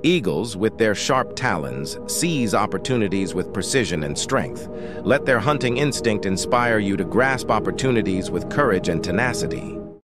Eagles, with their sharp talons, seize opportunities with precision and strength. Let their hunting instinct inspire you to grasp opportunities with courage and tenacity.